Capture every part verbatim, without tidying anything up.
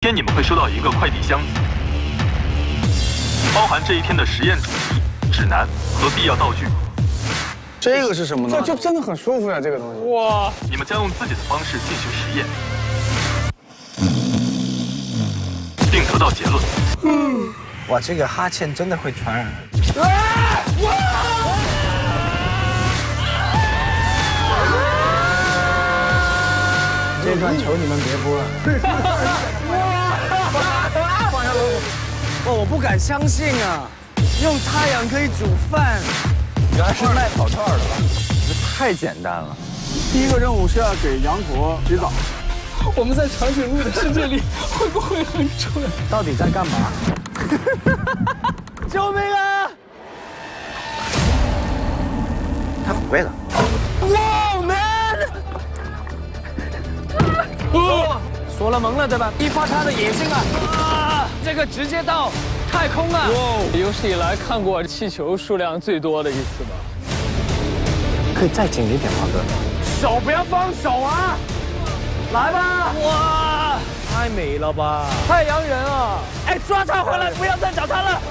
天你们会收到一个快递箱子，包含这一天的实验主题、指南和必要道具。 这个是什么呢？ 这就真的很舒服呀，这个东西。 哇！ 你们将用自己的方式进行实验，并得到结论。 嗯，哇，这个哈欠真的会传染。啊！哇！ 这段求你们别播了。 哇，我不敢相信啊！用太阳可以煮饭， 原来是卖烤串的吧？ 这太简单了。 第一个任务是要给羊驼洗澡。 我们在长颈鹿的世界里会不会很蠢？ 到底在干嘛？救命啊！他回来了。哇 ，man！ 哦，所罗门了，对吧？激发他的野心啊！啊，这个直接到太空啊！ 哇，有史以来看过气球数量最多的一次吧？ 可以再紧一点吗，哥？手不要放手啊！来吧！哇，太美了吧！ 太阳人啊！ 哎，抓他回来，不要再找他了！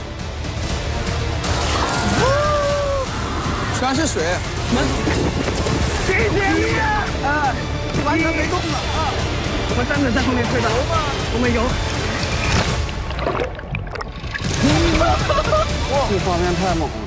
全是水。 谢谢你啊！啊！ 完全没动了啊！我们站着在后面推的，我们游。哇，这画面太猛了！